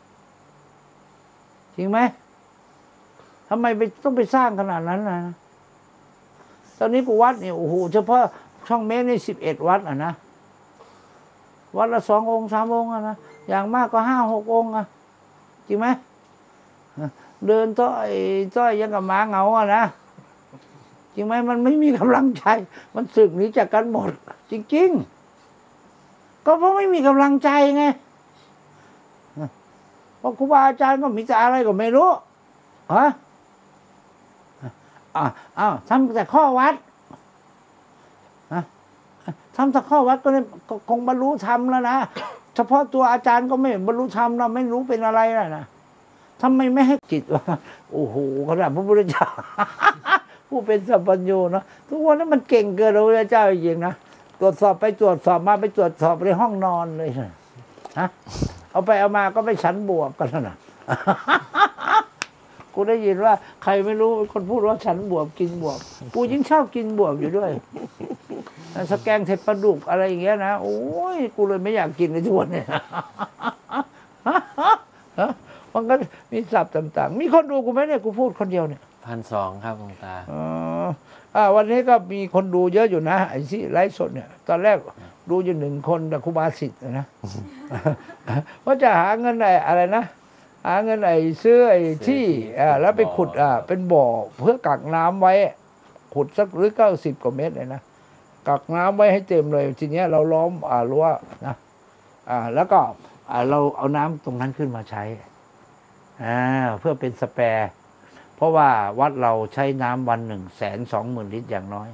จริงไหมทำไมไปต้องไปสร้างขนาดนั้นนะตอนนี้กูวัดเนี่ยโอ้โหเฉพาะช่องเมตรนี่สิบเอ็ดวัดอ่ะนะวัดละสององค์สามองค์อะนะอย่างมากก็ห้าหกองค์อะจริงไหมเดินต้อยต้อยยังกับหมาเหงาอะนะจริงไหมมันไม่มีกำลังใจมันสึกหนีจากกันหมดจริงๆก็เพราะไม่มีกำลังใจไงเพราะครูบาอาจารย์ก็มีแต่อะไรก็ไม่รู้ฮะอ่าอ้าวทำแต่ข้อวัดนะทำแต่ข้อวัดก็คงบรรลุธรรมแล้วนะเฉพาะตัวอาจารย์ก็ไม่บรรลุธรรมนะไม่รู้เป็นอะไรแล้วนะทำไมไม่ให้จิตวะโอ้โหขนาดพระพุทธเจ้า ผู้เป็นสัพพัญญูนะทุกวันนั้นมันเก่งเกินพระพุทธเจ้าจริงๆนะตรวจสอบไปตรวจสอบมาไปตรวจสอบในห้องนอนเลยนะฮะเอาไปเอามาก็ไปฉันบวบกันนะ กูได้ยินว่าใครไม่รู้คนพูดว่าฉันบวบกินบวบกูยิ่งชอบกินบวบอยู่ด้วยสแกงเทปปลาดุกอะไรอย่างเงี้ยนะโอ้ยกูเลยไม่อยากกินในทุกวันเนี่ย มันก็มีศัพท์ต่างๆมีคนดูกูไหมเนี่ยกูพูดคนเดียวเนี่ยพันสองครับหลวงตาอ๋ออ่าวันนี้ก็มีคนดูเยอะอยู่นะไอ้ที่ไลฟ์สดเนี่ยตอนแรกดูอยู่หนึ่งคนแต่ครูบาสิทธิ์นะ ว่าจะหาเงินไอ้อะไรนะหาเงินไอ้ซื้อไอ้ที่อ่าแล้วไปขุดอ่าเป็นบ่อเพื่อกักน้ำไว้ขุดสักหรือเก้าสิบกว่าเมตรเลยนะกักน้ำไว้ให้เต็มเลยทีเนี้ยเราล้อมอ่ารั้วนะอ่าแล้วก็อ่าเราเอาน้ำตรงนั้นขึ้นมาใช้อ่าเพื่อเป็นสแปร์เพราะว่าวัดเราใช้น้ำวันหนึ่งแสนสองหมื่นลิตรอย่างน้อย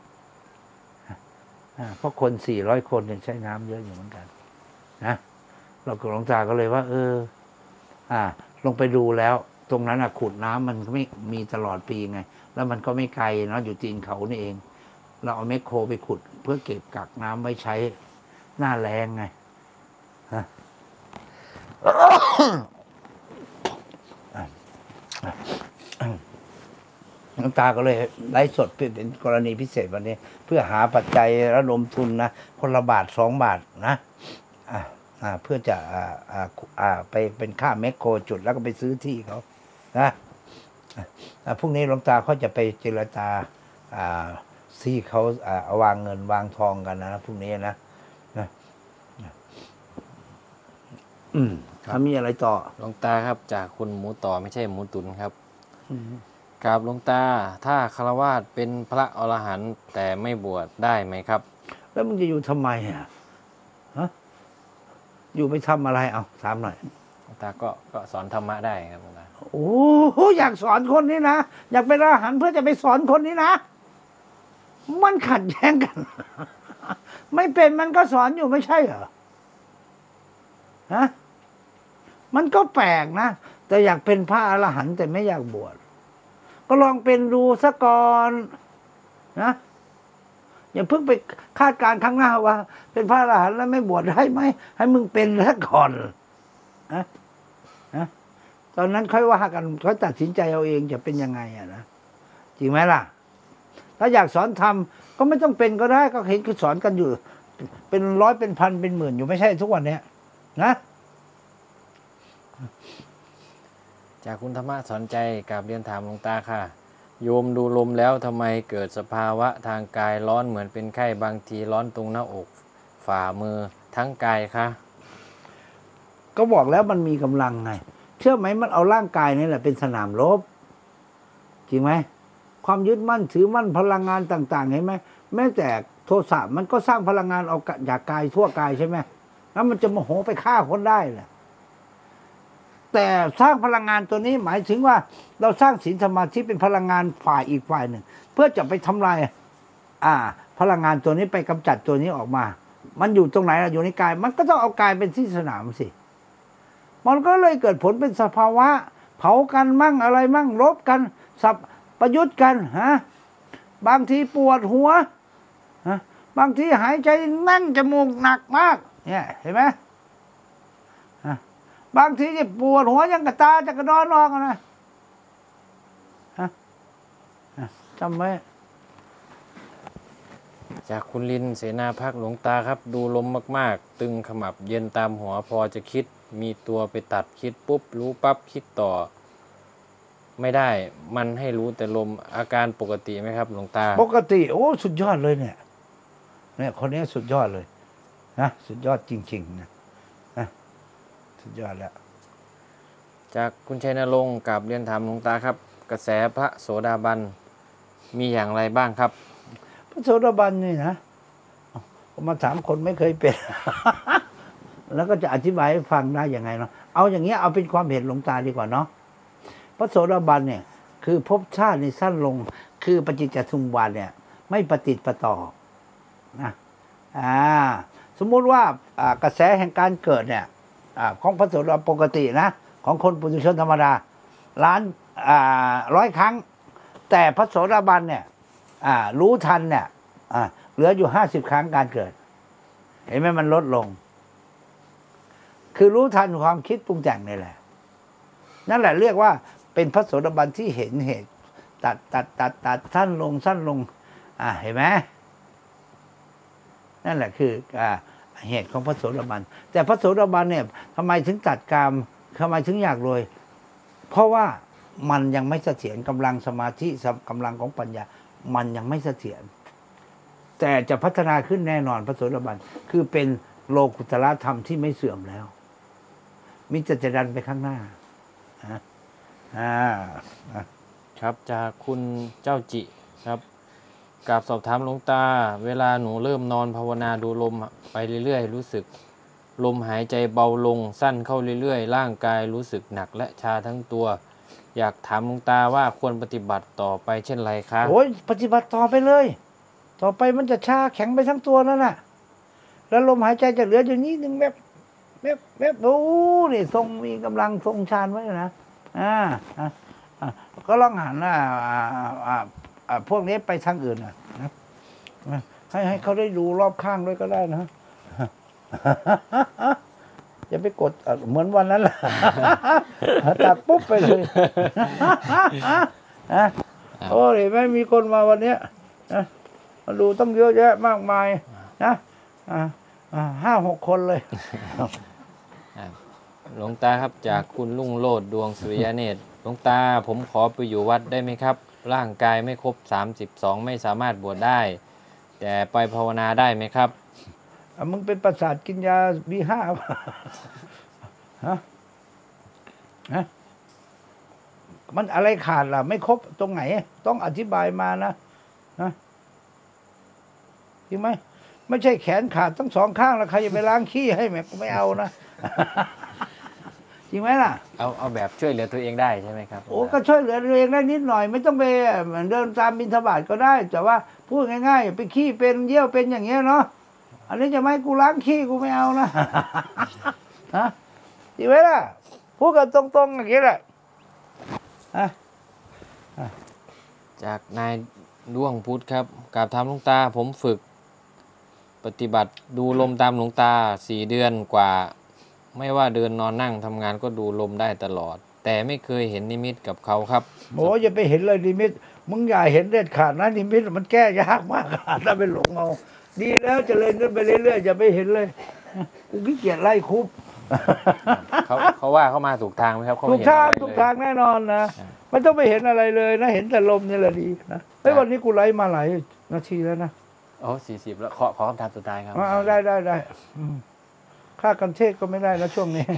เพราะคนสี่ร้อยคนเนี่ยใช้น้ำเยอะอยู่เหมือนกันนะเราก็หลวงตาก็เลยว่า เออ อ่า ลงไปดูแล้ว ตรงนั้นอ่ะขุดน้ำมันไม่มีตลอดปีไง แล้วมันก็ไม่ไกลเนาะอยู่ตีนเขานี่เอง เราเอาแมคโครไปขุด เพื่อเก็บกักน้ำไว้ใช้หน้าแล้งไงฮะน้ำตาก็เลยไลฟ์สดเป็นกรณีพิเศษวันนี้ เพื่อหาปัจจัยระดมทุนนะคนละบาทสองบาทนะอ่าอ่าเพื่อจะอ่าอ่าอ่าไปเป็นค่าแมคโครจุดแล้วก็ไปซื้อที่เขานะอ่าพรุ่งนี้หลวงตาเขาจะไปเจรจาอ่าที่เขาอ่าวางเงินวางทองกันนะพรุ่งนี้นะนะอืมถ้ามีอะไรต่อหลวงตาครับจากคุณหมูต่อไม่ใช่หมูตุนครับกราบหลวงตาถ้าฆราวาสเป็นพระอรหันต์แต่ไม่บวชได้ไหมครับแล้วมึงจะอยู่ทำไมอ่ะฮะอยู่ไปทำอะไรเอาถามหน่อยหลวงตาก็ก็สอนธรรมะได้ครับหลวงตาโอ้โหอยากสอนคนนี้นะอยากเป็นอรหันต์เพื่อจะไปสอนคนนี้นะมันขัดแย้งกัน ไม่เป็นมันก็สอนอยู่ไม่ใช่เหรอฮะมันก็แปลกนะแต่อยากเป็นพระอรหันต์แต่ไม่อยากบวชก็ลองเป็นดูซะก่อนนะอย่าเพิ่งไปคาดการณ์ข้างหน้าว่า เป็นพระอรหันต์แล้วไม่บวชได้ไหมให้มึงเป็นซะก่อนนะนะตอนนั้นค่อยว่ากันเขาตัดสินใจเอาเองจะเป็นยังไงอะนะจริงไหมล่ะถ้าอยากสอนธรรมก็ไม่ต้องเป็นก็ได้ก็เห็นคือสอนกันอยู่ เป็นร้อยเป็นพันเป็นหมื่นอยู่ไม่ใช่ทุกวันเนี้ยนะจากคุณธรรมะสอนใจกับเรียนถามหลวงตาค่ะโยมดูลมแล้วทำไมเกิดสภาวะทางกายร้อนเหมือนเป็นไข้บางทีร้อนตรงหน้าอกฝ่ามือทั้งกายคะก็บอกแล้วมันมีกำลังไงเชื่อไหมมันเอาร่างกายนี่แหละเป็นสนามรบจริงไหมความยึดมั่นถือมั่นพลังงานต่างๆเห็นไหมแม้แต่โทสะมันก็สร้างพลังงานเอาจากกายทั่วกายใช่ไหมแล้วมันจะโมโหไปฆ่าคนได้แหละแต่สร้างพลังงานตัวนี้หมายถึงว่าเราสร้างศีลสมาธิเป็นพลังงานฝ่ายอีกฝ่ายหนึ่งเพื่อจะไปทำลายอ่าพลังงานตัวนี้ไปกำจัดตัวนี้ออกมามันอยู่ตรงไหนล่ะอยู่ในกายมันก็ต้องเอากายเป็นที่สนามสิมันก็เลยเกิดผลเป็นสภาวะเผากันมั่งอะไรมั่งรบกันสับประยุทธ์กันฮะบางทีปวดหัวฮะบางทีหายใจแน่นจมูกหนักมากเนี่ยเห็นไหมบางทีจะปวดหัวยังกระตาจะกระดอนออกนะฮะจำไว้จากคุณลินเสนาพักหลวงตาครับดูลมมากๆตึงขมับเย็นตามหัวพอจะคิดมีตัวไปตัดคิดปุ๊บรู้ปั๊บคิดต่อไม่ได้มันให้รู้แต่ลมอาการปกติไหมครับหลวงตาปกติโอ้สุดยอดเลยเนี่ยเนี่ยคนนี้สุดยอดเลยนะสุดยอดจริงๆนะนะสุดยอดแล้วจากคุณชัยนรงค์กับเรียนถามหลวงตาครับ กระแสพระโสดาบันมีอย่างไรบ้างครับพระโสดาบันนี่นะผมมาถามคนไม่เคยเป็น แล้วก็จะอธิบายให้ฟังได้ยังไงเนาะเอาอย่างเงี้ยเอาเป็นความเห็นหลวงตาดีกว่าเนาะพระโสดาบันเนี่ยคือภพชาติในสั้นลงคือปฏิจจสมุปบาทเนี่ยไม่ปฏิปต่อนะอ่าสมมุติว่ากระแสแห่งการเกิดเนี่ยของพระโสดาปกตินะของคนปุถุชนธรรมดาล้านร้อยครั้งแต่พระโสดาบันเนี่ยรู้ทันเนี่ยเหลืออยู่ห้าสิบครั้งการเกิดเห็นไหมมันลดลงคือรู้ทันความคิดปรุงแต่งนี่แหละนั่นแหละเรียกว่าเป็นพระโสดาบันที่เห็นเหตุตัดตัดตัดตัดสั้นลงสั้นลงอ่าเห็นไหมนั่นแหละคืออ่าเหตุของพระโสดาบันแต่พระโสดาบันเนี่ยทำไมถึงตัดกามทำไมถึงอยากรวยเพราะว่ามันยังไม่เสถียรกำลังสมาธิกำลังของปัญญามันยังไม่เสถียรแต่จะพัฒนาขึ้นแน่นอนพระโสดาบันคือเป็นโลกุตละธรรมที่ไม่เสื่อมแล้วมิจะจะดันไปข้างหน้าอ่าครับจากคุณเจ้าจิครับกราบสอบถามหลวงตาเวลาหนูเริ่มนอนภาวนาดูลมไปเรื่อยๆรู้สึกลมหายใจเบาลงสั้นเข้าเรื่อยๆร่างกายรู้สึกหนักและชาทั้งตัวอยากถามหลวงตาว่าควรปฏิบัติต่อไปเช่นไรคะโอ้ยปฏิบัติต่อไปเลยต่อไปมันจะชาแข็งไปทั้งตัวนั่นน่ะแล้วลมหายใจจะเหลืออยู่นิดนึงแบบแบบแบบโอ้นี่ทรงมีกำลังทรงฌานไว้นะอ่าอ่าก็ลองหันอ่าอ่าอ่าพวกนี้ไปทางอื่นนะให้ให้เขาได้ดูรอบข้างด้วยก็ได้นะอย่าไปกดเหมือนวันนั้นแหละตัดปุ๊บไปเลยนะโอ้ยไม่มีคนมาวันนี้นะมาดูต้องเยอะแยะมากมายนะห้าหกคนเลยหลวงตาครับจากคุณลุ่งโลดดวงสุริยเนตรหลวงตาผมขอไปอยู่วัดได้ไหมครับร่างกายไม่ครบสามสิบสองไม่สามารถบวชได้แต่ไปภาวนาได้ไหมครับมึงเป็นประสาทกินยาบีห้าฮะฮะมันอะไรขาดล่ะไม่ครบตรงไหนต้องอธิบายมานะนะจริงไหมไม่ใช่แขนขาดทั้งสองข้างแล้วใครจะไปล้างขี้ให้แม่กูไม่เอานะจริงไหมล่ะเอาเอาแบบช่วยเหลือตัวเองได้ใช่ไหมครับโอ้ก็ช่วยเหลือตัวเองได้นิดหน่อยไม่ต้องไปเดินตามบิณฑบาตก็ได้แต่ว่าพูดง่ายๆไปขี้เป็นเยี่ยวเป็นอย่างเงี้ยเนาะอันนี้จะไม่กูล้างขี้กูไม่เอานะฮะจริงไหมล่ะพูดกันตรงๆอย่างนี้แหละจากนายด้วงพุธครับกราบถามหลวงตาผมฝึก ปฏิบัติดูลมตามหลวงตาสี่เดือนกว่า ไม่ว่าเดินนอนนั่งทำงานก็ดูลมได้ตลอด แต่ไม่เคยเห็นนิมิตกับเขาครับโอ้อย่าไปเห็นเลยนิมิตมึงอย่าเห็นเด็ดขาดนะนิมิตมันแก้ยากมากถ้าเป็นหลงเอาดีแล้วเจริญขึ้นไปเรื่อยๆอย่าไปเห็นเลยกูขี้เกียจไล่คุบเขาเขาว่าเขามาถูกทางไหมครับเขาถูไม่กเห็นทางอะไรถูกเลยทางแน่นอนนะไม่ต้องไปเห็นอะไรเลยนะเห็นแต่ลมนี่แหละดีนะเฮ้ยวันนี้กูไล่มาหลายนาทีแล้วนะโอ้สี่สิบแล้วขอขอคำถามสุดท้ายครับเอาเอาได้ได้ได้อืมค่ากันเทศก็ไม่ได้นะช่วงนี้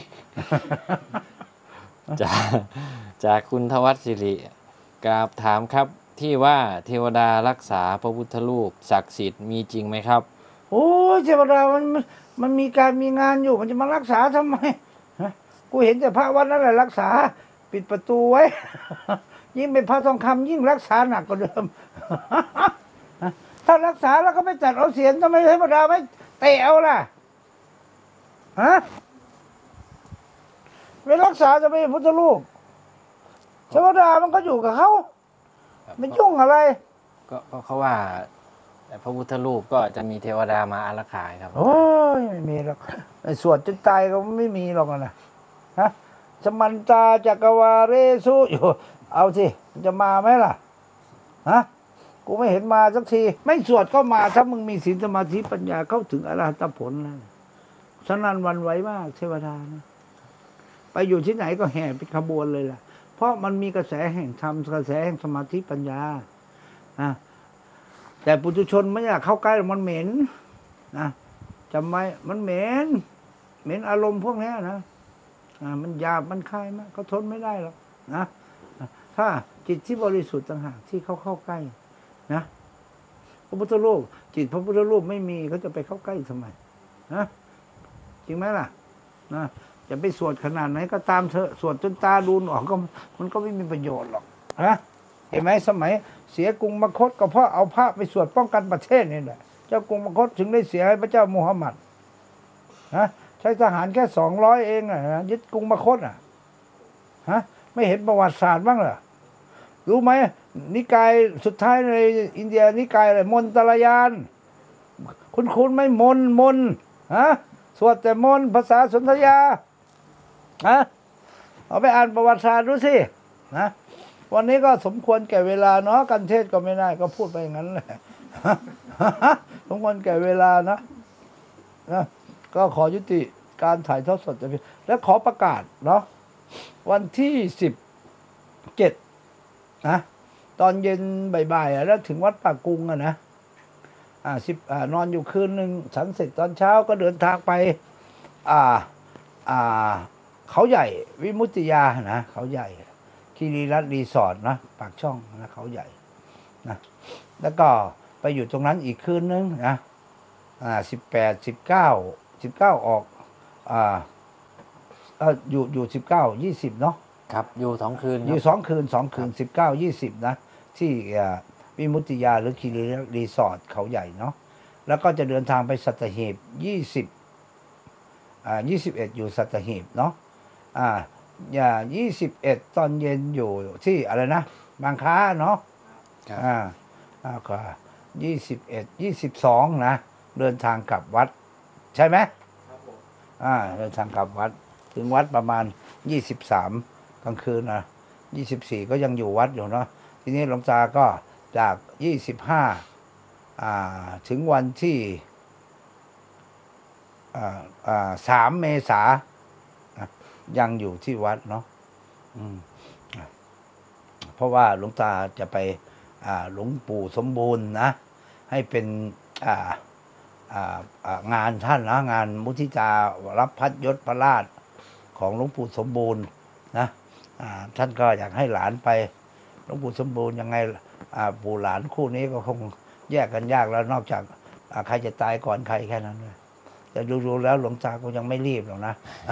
จากจากคุณทวัชสิริกราบถามครับที่ว่าเทวดารักษาพระพุทธรูปศักดิ์สิทธิ์มีจริงไหมครับโอ้ยเทวดามันมันมันมีการมีงานอยู่มันจะมารักษาทำไมฮะกูเห็นแต่พระวัดนั่นแหละรักษา ปิดประตูไว้ ยิ่งเป็นพระทองคำยิ่งรักษาหนักกว่าเดิม ถ้ารักษาแล้วก็ไม่จัดเอาเสียนทำไมเทวดาไม่เตะเอาล่ะฮะไม่รักษาจะไม่พุทธรูปเทวดามันก็อยู่กับเขาไม่ยุ่งอะไรก็ก็เขาว่าแต่พระพุทธรูปก็จะมีเทวดามาอารักขาครับโอ้ยไม่มีหรอกไอ้สวดจนตายก็ไม่มีหรอกนะฮะสมันตาจักรวาเรสุอยู่เอาสิมันจะมาไหมล่ะฮะกูไม่เห็นมาสักที ไม่สวดก็มาถ้ามึงมีศีลสมาธิปัญญาเข้าถึงอรหัตผลแล้วฉะนั้นหวันไหวมากเทวดานะไปอยู่ที่ไหนก็แห่เป็นขบวนเลยล่ะ เพราะมันมีกระแสแห่งธรรมกระแสแห่งสมาธิปัญญาอ่ะแต่ปุถุชนไม่อยากเข้าใกล้มันเหม็นนะจำไว้มันเหม็นเหม็นอารมณ์พวกนี้นะอ่ามันหยาบมันคายมากเขาทนไม่ได้หรอกนะถ้าจิตที่บริสุทธิ์ต่างหากที่เขาเข้าใกล้นะพระพุทธรูปจิตพระพุทธรูปไม่มีเขาจะไปเข้าใกล้ทำไมนะจริงไหมล่ะนะจะไปสวดขนาดไหนก็ตามเถอะสวดจนตาดูหนออกก็มันก็ไม่มีประโยชน์หรอกนะเห็นไหมสมัยเสียกรุงมคธก็เพราะเอาพระไปสวดป้องกันประเทศนี่แหละเจ้ากรุงมคธถึงได้เสียให้พระเจ้ามูฮัมหมัดนะใช้ทหารแค่สองร้อยเองอ่ะนะยึดกรุงมคธอ่ะฮะไม่เห็นประวัติศาสตร์บ้างเหรอรู้ไหมนิกายสุดท้ายในอินเดียนิกายอะไรมนตรยานคุณคุณไม่มนมนฮะสวดแต่มนภาษาสนธยาฮะเอาไปอ่านประวัติศาสตร์ดูสินะวันนี้ก็สมควรแก่เวลาเนาะกันเทศก็ไม่ได้ก็พูดไปอย่างนั้นแหละ สมควรแก่เวลานะนะก็ขอยุติการถ่ายทอดสดจะเป็นและขอประกาศเนาะวันที่สิบเจ็ดนะตอนเย็นบ่ายๆแล้วถึงวัดป่ากุงอะนะอ่าสิบอ่านอนอยู่คืนหนึ่งฉันเสร็จตอนเช้าก็เดินทางไปอ่าอ่าเขาใหญ่วิมุตติยานะเขาใหญ่คีรีรัตน์รีสอร์ทนะปากช่องนะเขาใหญ่นะแล้วก็ไปอยู่ตรงนั้นอีกคืนนึงนะอ่าสิบแปดสิบเก้าสิบเก้าออกอ่าเอออยู่อยู่สิบเก้ายี่สิบเนาะครับอยู่สองคืนอครัยู่บสองคืนสองคืนสิบเก้ายี่สิบนะที่อ่าวิมุตติยาหรือคีรีรีสอร์ทเขาใหญ่เนาะแล้วก็จะเดินทางไปสัตหีบยี่สิบอ่ายี่สิบเอ็ดอยู่สัตหีบเนาะอ่าอย่ายี่สิบเอ็ดตอนเย็นอยู่ที่อะไรนะบางค้าเนาะครับอ่าอ่าก็ยี่สิบเอ็ดยี่สิบสองนะเดินทางกลับวัด ใช่ไหมครับผมอ่าเดินทางกลับวัดถึงวัดประมาณยี่สิบสามกลางคืนนะยี่สิบสี่ก็ยังอยู่วัดอยู่เนาะทีนี้หลวงตาก็จากยี่สิบห้าอ่าถึงวันที่อ่าอ่าสามเมษายังอยู่ที่วัดเนาะอืมเพราะว่าหลวงตาจะไปอ่าหลวงปู่สมบูรณ์นะให้เป็นอ่าอ่าอ่างานท่านนะงานมุทิตารับพัดยศพระราชของหลวงปู่สมบูรณ์นะอ่าท่านก็อยากให้หลานไปหลวงปู่สมบูรณ์ยังไงอ่าปู่หลานคู่นี้ก็คงแยกกันยากแล้วนอกจากอ่าใครจะตายก่อนใครแค่นั้นเลยแต่ดูๆแล้วหลวงตาก็ยังไม่รีบหรอกนะ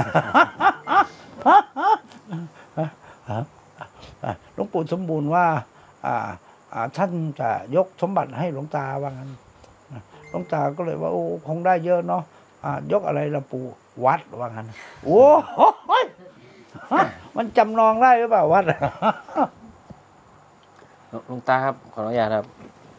หลวงปู่สมบูรณ์ว่าอ่าอ่าท่านจะยกสมบัติให้หลวงตาว่างั้นหลวงตาก็เลยว่าโอ้คงได้เยอะเนาะอ่ายกอะไรละปู่วัดว่างั้นโอ้ยมันจำนองได้หรือเปล่าวัดหลวงตาครับขออนุญาตครับ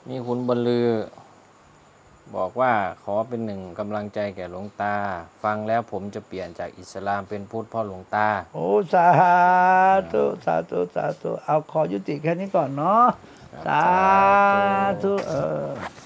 มีคุณบรรลือ บอกว่าขอเป็นหนึ่งกำลังใจแก่หลวงตา ฟังแล้วผมจะเปลี่ยนจากอิสลามเป็นพุทธเพ่อหลวงตาโอ้สาธุสาธุสาธุเอาขอยุติแค่นี้ก่อนเนาะครับสาธุเออ